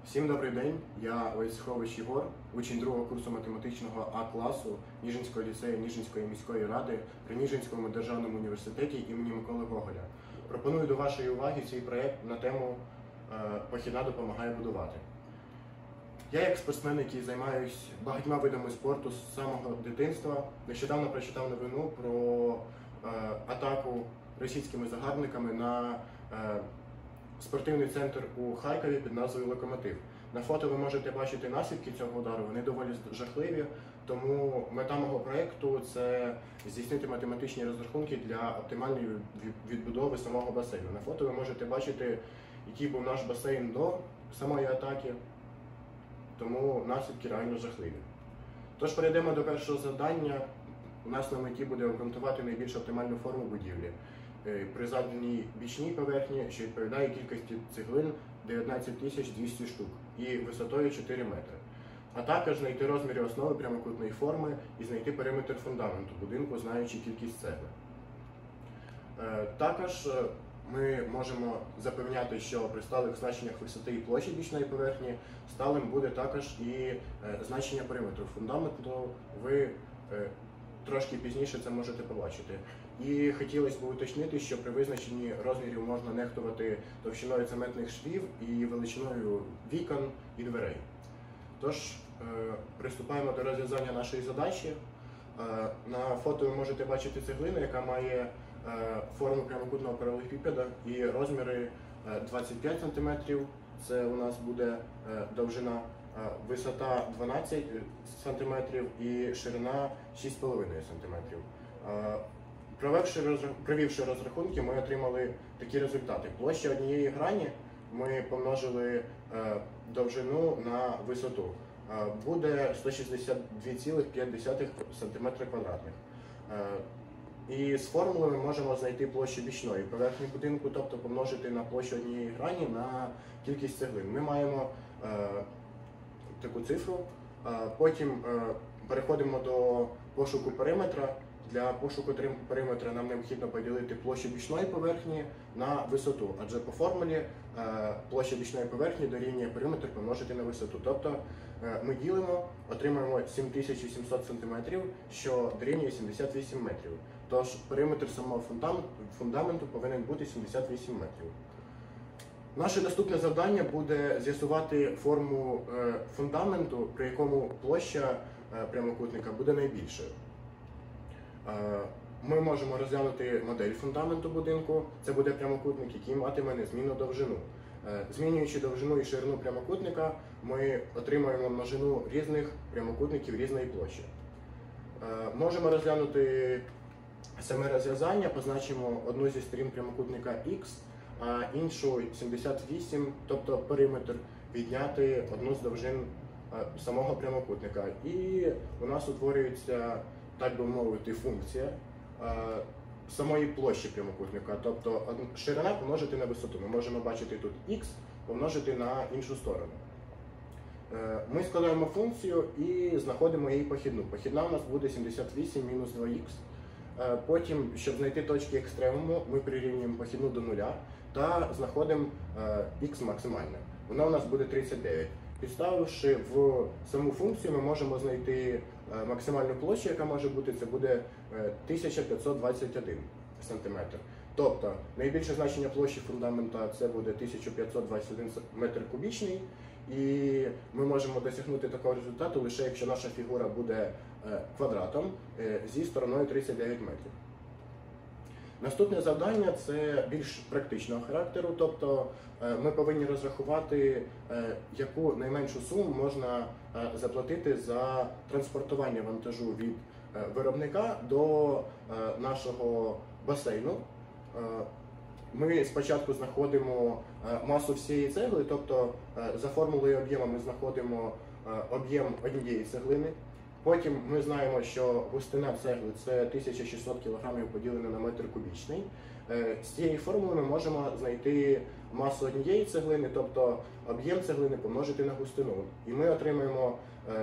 Всім добрий день, я Войцехович Єгор, учень другого курсу математичного А-класу Ніжинського ліцею Ніжинської міської ради при Ніжинському державному університеті імені Миколи Гоголя. Пропоную до вашої уваги свій проєкт на тему «Похідна допомагає будувати». Я як спортсмен, який займаюся багатьма видами спорту з самого дитинства, нещодавно прочитав новину про атаку російськими загарбниками на спортивний центр у Харкові під назвою «Локомотив». На фото ви можете бачити наслідки цього удару, вони доволі жахливі, тому мета мого проєкту – це здійснити математичні розрахунки для оптимальної відбудови самого басейну. На фото ви можете бачити, який був наш басейн до самої атаки, тому наслідки реально жахливі. Тож перейдемо до першого завдання. У нас на меті буде обґрунтувати найбільш оптимальну форму будівлі при заданій бічній поверхні, що відповідає кількості цеглин 19 200 штук і висотою 4 метри. А також знайти розміри основи прямокутної форми і знайти периметр фундаменту будинку, знаючи кількість цегли. Також ми можемо запевняти, що при сталих значеннях висоти і площі бічної поверхні сталим буде також і значення периметру фундаменту. Ви трошки пізніше це можете побачити. І хотілося б уточнити, що при визначенні розмірів можна нехтувати товщиною цементних швів і величиною вікон і дверей. Тож, приступаємо до розв'язання нашої задачі. На фото ви можете бачити цеглину, яка має форму прямокутного паралелепіпеда і розміри 25 см, це у нас буде довжина, висота 12 см і ширина 6,5 см. Провівши розрахунки, ми отримали такі результати. Площа однієї грані ми помножили довжину на висоту. Буде 162,5 см². І з формулою ми можемо знайти площу бічної поверхні будинку, тобто помножити на площу однієї грані на кількість цеглин. Ми маємо таку цифру. Потім переходимо до пошуку периметра. Для пошуку периметра нам необхідно поділити площу бічної поверхні на висоту, адже по формулі площа бічної поверхні дорівнює периметр помножити на висоту. Тобто ми ділимо, отримаємо 7700 см, що дорівнює 78 метрів. Тож периметр самого фундаменту повинен бути 78 метрів. Наше наступне завдання буде з'ясувати форму фундаменту, при якому площа прямокутника буде найбільшою. Ми можемо розглянути модель фундаменту будинку. Це буде прямокутник, який матиме незмінну довжину. Змінюючи довжину і ширину прямокутника, ми отримаємо множину різних прямокутників різної площі. Можемо розглянути саме розв'язання, позначимо одну зі сторін прямокутника Х, а іншу 78, тобто периметр, відняти одну з довжин самого прямокутника. І у нас утворюється, так би мовити, функція самої площі прямокутника, тобто ширина помножити на висоту. Ми можемо бачити тут х помножити на іншу сторону. Ми складаємо функцію і знаходимо її похідну. Похідна у нас буде 78 мінус 2х. Потім, щоб знайти точки екстремуму, ми прирівнюємо похідну до нуля та знаходимо х максимальне. Вона у нас буде 39. Підставивши в саму функцію, ми можемо знайти максимальну площу, яка може бути, це буде 1521 см. Тобто, найбільше значення площі фундамента це буде 1521 метр кубічний, і ми можемо досягнути такого результату лише якщо наша фігура буде квадратом зі стороною 39 метрів. Наступне завдання – це більш практичного характеру, тобто ми повинні розрахувати, яку найменшу суму можна заплатити за транспортування вантажу від виробника до нашого басейну. Ми спочатку знаходимо масу всієї цегли, тобто за формулою об'єму ми знаходимо об'єм однієї цеглини. Потім ми знаємо, що густина цегли – це 1600 кг поділено на метр кубічний. З цієї формули ми можемо знайти масу однієї цеглини, тобто об'єм цеглини помножити на густину. І ми отримаємо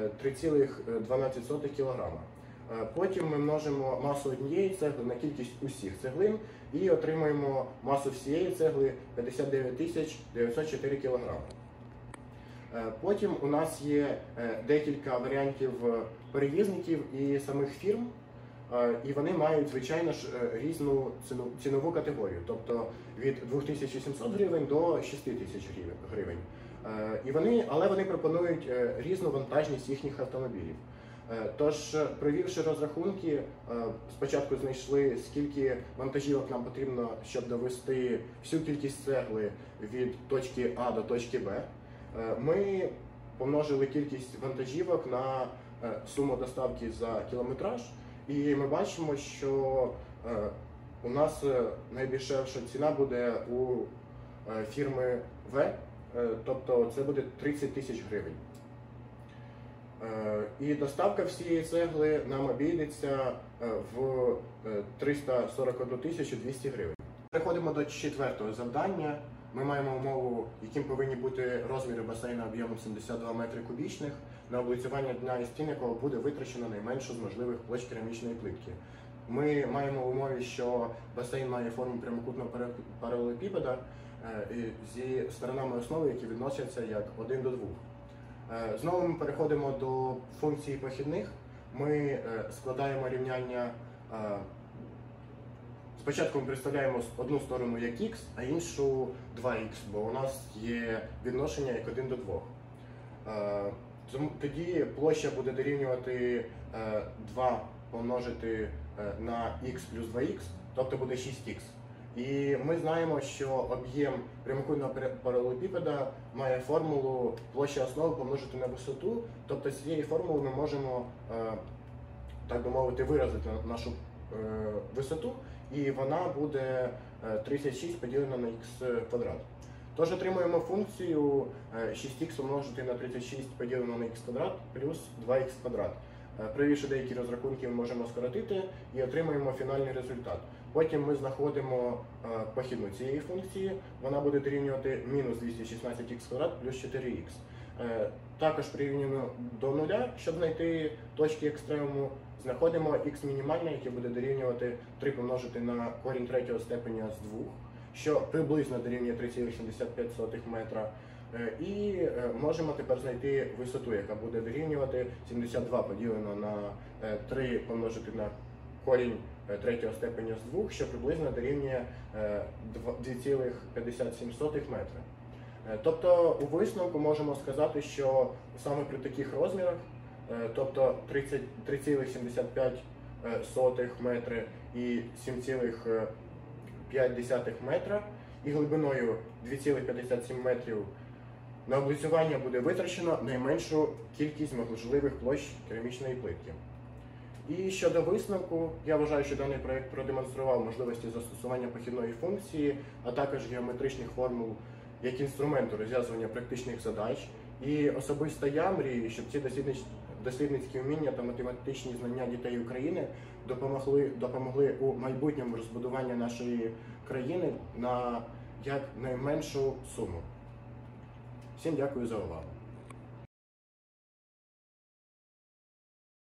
3,12 кг. Потім ми множимо масу однієї цегли на кількість усіх цеглин і отримаємо масу всієї цегли 59 904 кг. Потім у нас є декілька варіантів перевізників і самих фірм, і вони мають, звичайно ж, різну цінову категорію, тобто від 2700 гривень до 6000 гривень. Але вони пропонують різну вантажність їхніх автомобілів. Тож, провівши розрахунки, спочатку знайшли, скільки вантажівок нам потрібно, щоб довести всю кількість цегли від точки А до точки Б. Ми помножили кількість вантажівок на суму доставки за кілометраж, і ми бачимо, що у нас найдешевша ціна буде у фірми В, тобто це буде 30 тисяч гривень. І доставка всієї цегли нам обійдеться в 341 200 гривень. Переходимо до четвертого завдання. Ми маємо умову, яким повинні бути розміри басейну об'ємом 72 метри кубічних, на облицювання дна і стін якого буде витрачено найменшу з можливих площ керамічної плитки. Ми маємо в умові, що басейн має форму прямокутного паралелепіпеда зі сторонами основи, які відносяться як 1 до 2. Знову ми переходимо до функції похідних. Ми складаємо рівняння. Спочатку ми представляємо одну сторону як х, а іншу 2х, бо у нас є відношення як 1 до 2. Тоді площа буде дорівнювати 2 помножити на х плюс 2х, тобто буде 6х. І ми знаємо, що об'єм прямокутного паралелепіпеда має формулу площа основи помножити на висоту, тобто з цієї формули ми можемо, так би мовити, виразити нашу висоту, і вона буде 36 поділена на х квадрат. Тож отримуємо функцію 6х помножити на 36 поділено на х квадрат плюс 2х квадрат. Провівши деякі розрахунки, ми можемо скоротити і отримаємо фінальний результат. Потім ми знаходимо похідну цієї функції, вона буде дорівнювати мінус 216х квадрат плюс 4х. Також прирівнюємо до нуля, щоб знайти точки екстремуму. Знаходимо х мінімальне, яке буде дорівнювати 3 помножити на корінь третього степеня з 2, що приблизно дорівнює 3,75 метра. І можемо тепер знайти висоту, яка буде дорівнювати 72 поділено на 3 помножити на корінь третього степеня з 2, що приблизно дорівнює 2,57 метра. Тобто у висновку можемо сказати, що саме при таких розмірах, тобто 3,75 метри і 7,5 метра, і глибиною 2,57 метрів, на облицювання буде витрачено найменшу кількість можливих площ керамічної плитки. І щодо висновку, я вважаю, що даний проєкт продемонстрував можливості застосування похідної функції, а також геометричних формул як інструменту розв'язування практичних задач. І особисто я мрію, щоб ці дослідницькі вміння та математичні знання дітей України допомогли у майбутньому розбудуванні нашої країни на як найменшу суму. Всім дякую за увагу.